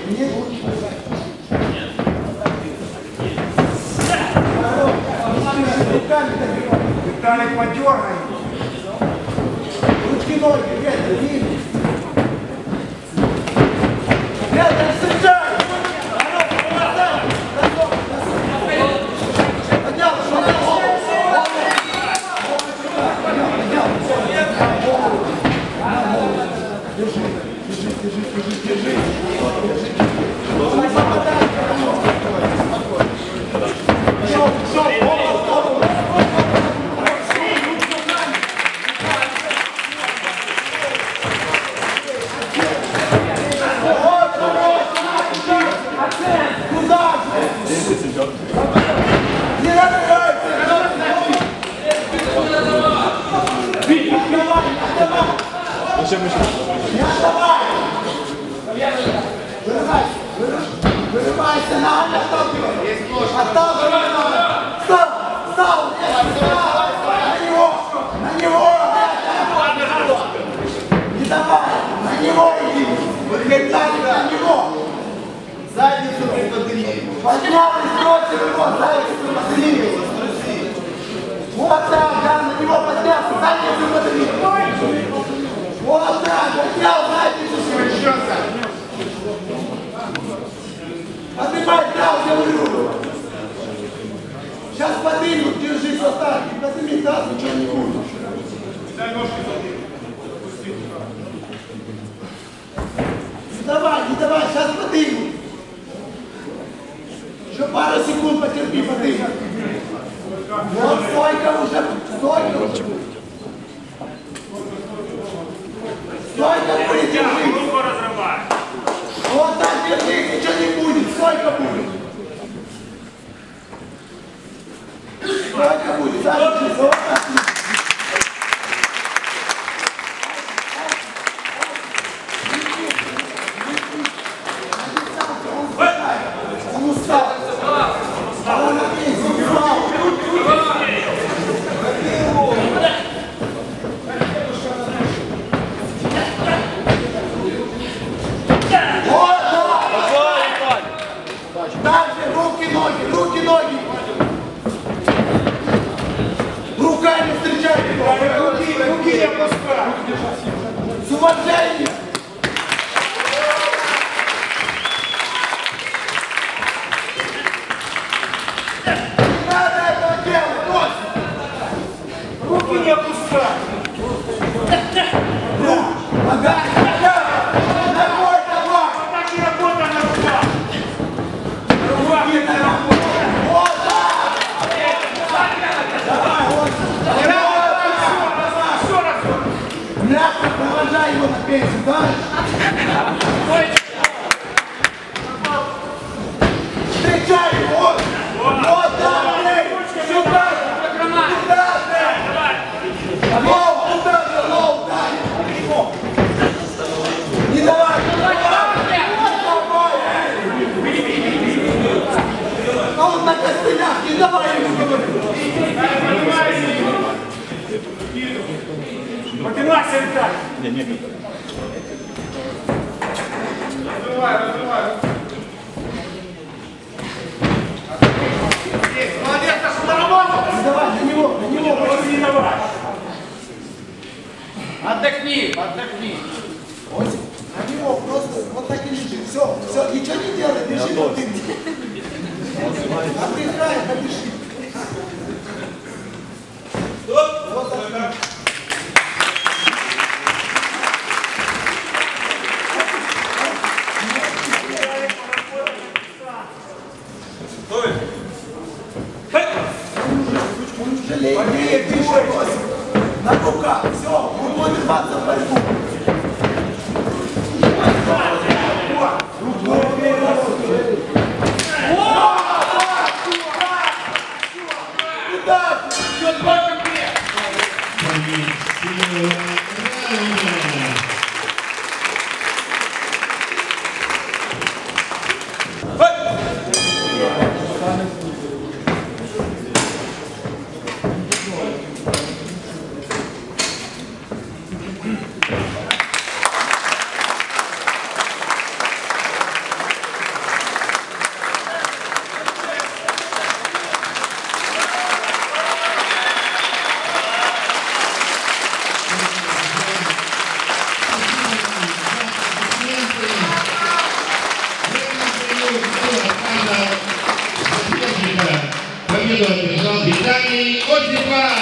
Виталик, подергай. Ручки, ноги, ветер, видно. Ветер, встречай! Вырывайся, надо отталкивай! Отталкивай! Встал! Встал! На него! На него! Не давай! На него иди! Вытягивай на него! Задницу подними! Поднял и сбросил его! Задницу подними! Вот так! Да, на него поднялся! Задницу подними! Вот так! Поднял задницу! Совершенно! Поднимай, да, говорю! Сейчас поднимут, держись вот так, и подними таз, ничего не будет. Дай ножки подними. Не давай, сейчас поднимут. Еще пару секунд потерпи, поднимут. Вот стойка уже, стойка. Стойка будет, держись. Вот так держись, ничего не будет, стойка будет. Стойка будет, задержись, вот так. Он устал. А он опять устал. Дальше, руки, ноги. Руками встречайте. Руки не опускай. С уважением. Не надо этого делать, руки не опускай. Ногами. Провожай его на пенсию, да? Встречай его! Вот так, блядь! Сюда! Сюда, блядь! Лоу, туда же, лоу, дай! Не давай! Он на костылях, не давай ему говорить! Поднимайся, Виталий! Нет. Разрывай. Здесь, молодец, наша доработал! Давай, на него, просто не давай! Отдохни! Осип, на него просто вот так и лежи. Все, ничего не делай, лежи, вот ты. Отдыхай, подыши. Вот так. Побей, пиши, на руках, все, он будет рваться в борьбу. победу одержал Виталий Осипов.